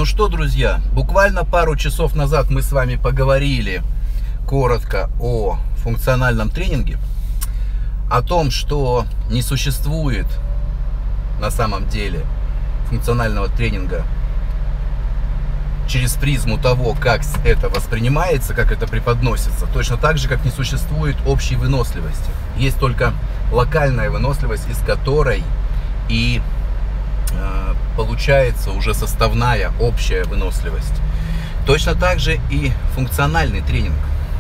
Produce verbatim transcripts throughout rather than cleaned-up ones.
что, друзья, буквально пару часов назад мы с вами поговорили коротко о функциональном тренинге, о том, что не существует на самом деле функционального тренинга через призму того, как это воспринимается, как это преподносится, точно так же, как не существует общей выносливости. Есть только локальная выносливость, из которой и э, получается уже составная общая выносливость. Точно так же и функциональный тренинг.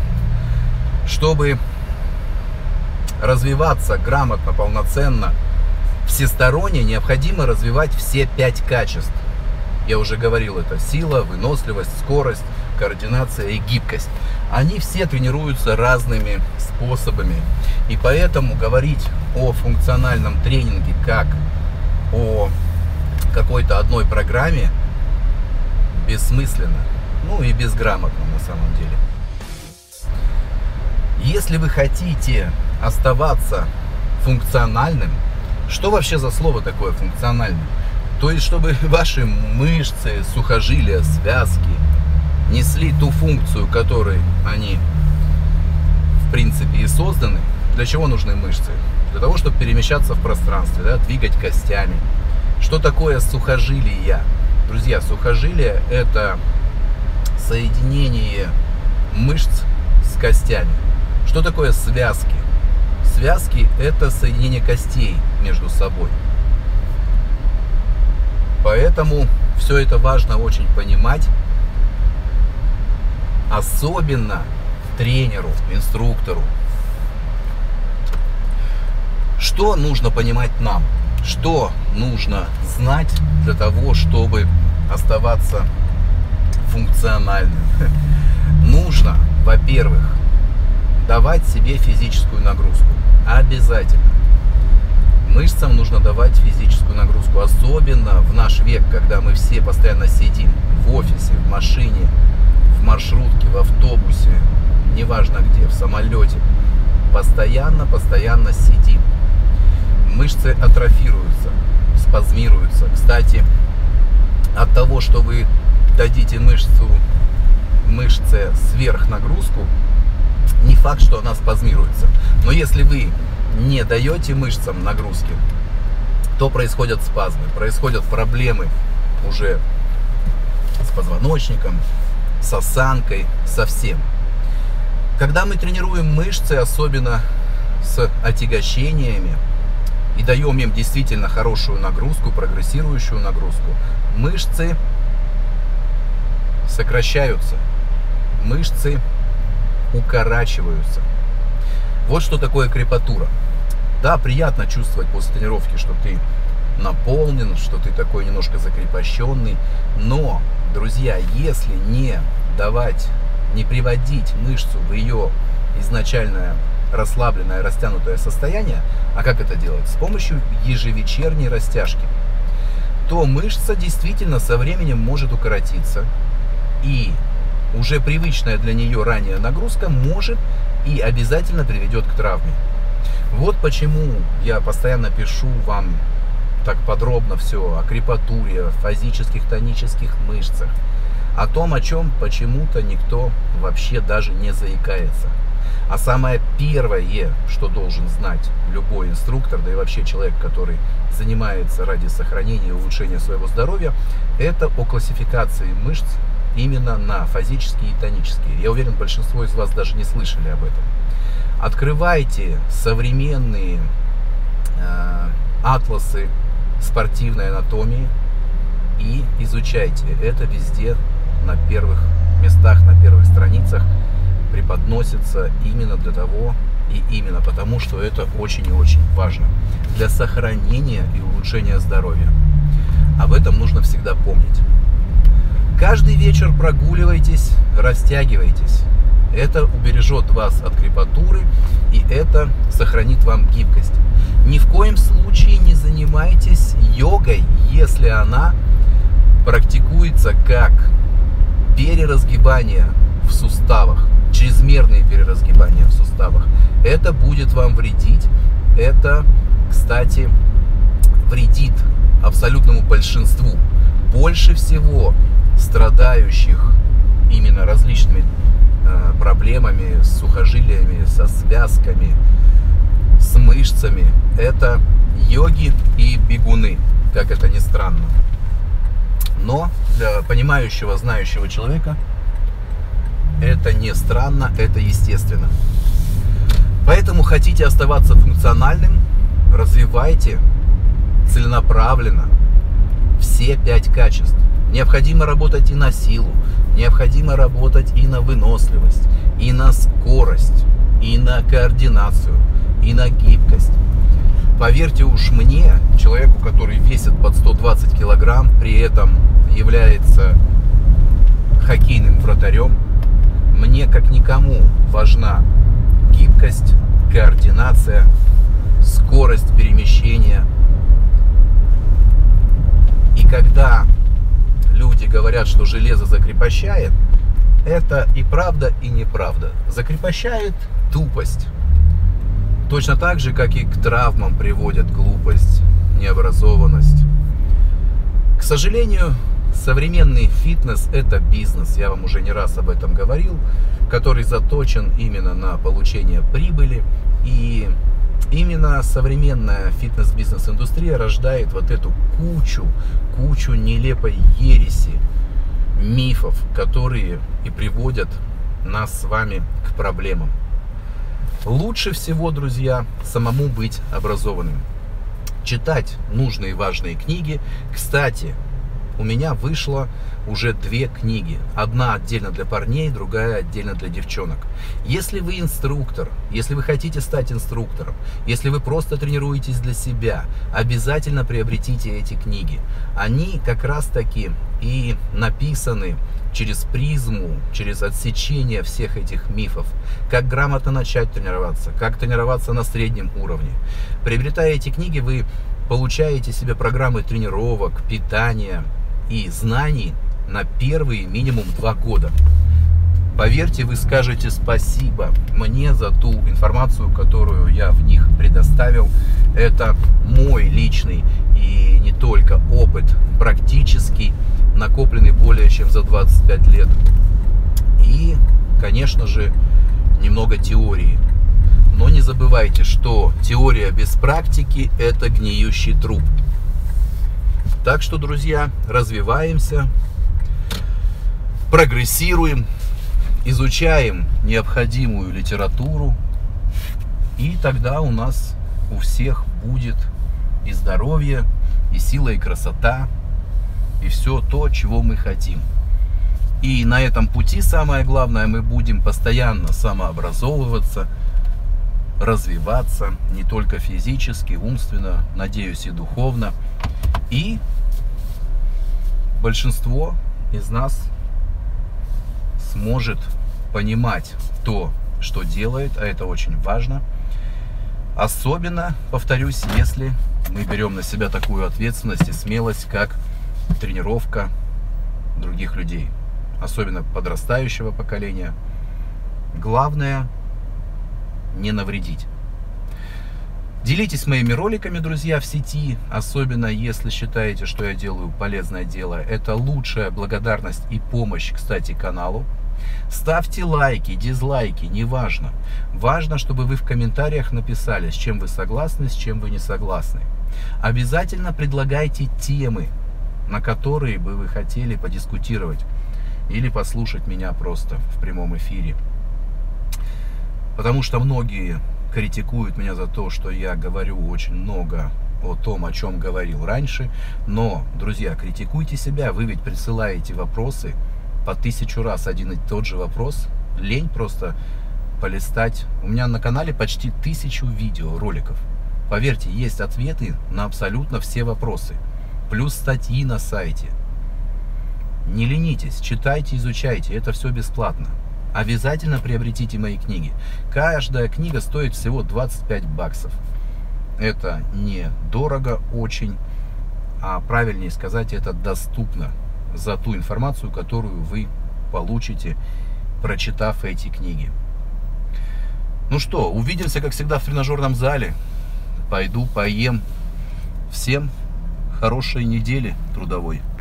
Чтобы развиваться грамотно, полноценно, всесторонне, необходимо развивать все пять качеств. Я уже говорил это: сила, выносливость, скорость, координация и гибкость. Они все тренируются разными способами. И поэтому говорить о функциональном тренинге как о какой-то одной программе бессмысленно, ну и безграмотно на самом деле. Если вы хотите оставаться функциональным, что вообще за слово такое функциональный? То есть, чтобы ваши мышцы, сухожилия, связки несли ту функцию, которой они в принципе и созданы. Для чего нужны мышцы? Для того, чтобы перемещаться в пространстве, да, двигать костями. Что такое сухожилия? Друзья, сухожилия — это соединение мышц с костями. Что такое связки? Связки — это соединение костей между собой. Поэтому все это важно очень понимать, особенно тренеру, инструктору. Что нужно понимать нам? Что нужно знать для того, чтобы оставаться функциональным? Нужно, во-первых, давать себе физическую нагрузку. Обязательно. Мышцам нужно давать физическую нагрузку. Особенно в наш век, когда мы все постоянно сидим в офисе, в машине, в маршрутке, в автобусе, неважно где, в самолете. Постоянно, постоянно сидим. Мышцы атрофируются, спазмируются. Кстати, от того, что вы дадите мышцу, мышце сверхнагрузку, не факт, что она спазмируется. Но если вы не даете мышцам нагрузки, то происходят спазмы, происходят проблемы уже с позвоночником, с осанкой, со всем. Когда мы тренируем мышцы, особенно с отягощениями, и даем им действительно хорошую нагрузку, прогрессирующую нагрузку, мышцы сокращаются, мышцы укорачиваются. Вот что такое крепатура. Да, приятно чувствовать после тренировки, что ты наполнен, что ты такой немножко закрепощенный. Но, друзья, если не давать, не приводить мышцу в ее изначальное расслабленное, растянутое состояние, а как это делать? С помощью ежевечерней растяжки, то мышца действительно со временем может укоротиться, и уже привычная для нее ранее нагрузка может и обязательно приведет к травме. Вот почему я постоянно пишу вам так подробно все о крепатуре, о фазических тонических мышцах, о том, о чем почему-то никто вообще даже не заикается. А самое первое, что должен знать любой инструктор, да и вообще человек, который занимается ради сохранения и улучшения своего здоровья, это о классификации мышц именно на фазические и тонические. Я уверен, большинство из вас даже не слышали об этом. Открывайте современные э, атласы спортивной анатомии и изучайте. Это везде на первых местах, на первых страницах преподносится именно для того и именно потому, что это очень и очень важно для сохранения и улучшения здоровья. Об этом нужно всегда помнить. Каждый вечер прогуливайтесь, растягивайтесь. Это убережет вас от крепатуры, и это сохранит вам гибкость. Ни в коем случае не занимайтесь йогой, если она практикуется как переразгибание в суставах, чрезмерные переразгибания в суставах. Это будет вам вредить. Это, кстати, вредит абсолютному большинству. Больше всего страдающих именно различными э, проблемами с сухожилиями, со связками, с мышцами, это йоги и бегуны, как это ни странно. Но для понимающего, знающего человека это не странно, это естественно. Поэтому хотите оставаться функциональным, развивайте целенаправленно все пять качеств. Необходимо работать и на силу, необходимо работать и на выносливость, и на скорость, и на координацию, и на гибкость. Поверьте уж мне, человеку, который весит под сто двадцать килограмм, при этом является хоккейным вратарем, мне как никому важна гибкость, координация, скорость перемещения. И когда люди говорят, что железо закрепощает, это и правда, и неправда. Закрепощает тупость. Точно так же, как и к травмам приводят глупость, необразованность. К сожалению, современный фитнес – это бизнес, я вам уже не раз об этом говорил, который заточен именно на получение прибыли. И именно современная фитнес-бизнес-индустрия рождает вот эту кучу, кучу нелепой ереси, мифов, которые и приводят нас с вами к проблемам. Лучше всего, друзья, самому быть образованным. Читать нужные важные книги. Кстати, у меня вышло уже две книги. Одна отдельно для парней, другая отдельно для девчонок. Если вы инструктор, если вы хотите стать инструктором, если вы просто тренируетесь для себя, обязательно приобретите эти книги. Они как раз таки и написаны через призму, через отсечение всех этих мифов. Как грамотно начать тренироваться, как тренироваться на среднем уровне. Приобретая эти книги, вы получаете себе программы тренировок, питания и знаний на первые минимум два года. Поверьте, вы скажете спасибо мне за ту информацию, которую я в них предоставил. Это мой личный и не только опыт, практический, накопленный более чем за двадцать пять лет. И, конечно же, немного теории. Но не забывайте, что теория без практики – это гниющий труп. Так что, друзья, развиваемся, прогрессируем, изучаем необходимую литературу, и тогда у нас у всех будет и здоровье, и сила, и красота, и все то, чего мы хотим. И на этом пути самое главное, мы будем постоянно самообразовываться, развиваться не только физически, умственно, надеюсь, и духовно. И большинство из нас сможет понимать то, что делает, а это очень важно. Особенно, повторюсь, если мы берем на себя такую ответственность и смелость, как тренировка других людей, особенно подрастающего поколения. Главное не навредить. Делитесь моими роликами, друзья, в сети, особенно если считаете, что я делаю полезное дело. Это лучшая благодарность и помощь, кстати, каналу. Ставьте лайки, дизлайки, неважно. Важно, чтобы вы в комментариях написали, с чем вы согласны, с чем вы не согласны. Обязательно предлагайте темы, на которые бы вы хотели подискутировать или послушать меня просто в прямом эфире. Потому что многие критикуют меня за то, что я говорю очень много о том, о чем говорил раньше. Но, друзья, критикуйте себя. Вы ведь присылаете вопросы по тысячу раз один и тот же вопрос. Лень просто полистать. У меня на канале почти тысячу видео, роликов. Поверьте, есть ответы на абсолютно все вопросы. Плюс статьи на сайте. Не ленитесь, читайте, изучайте. Это все бесплатно. Обязательно приобретите мои книги. Каждая книга стоит всего двадцать пять баксов. Это не дорого очень, а правильнее сказать, это доступно за ту информацию, которую вы получите, прочитав эти книги. Ну что, увидимся, как всегда, в тренажерном зале. Пойду поем. Всем хорошей недели трудовой.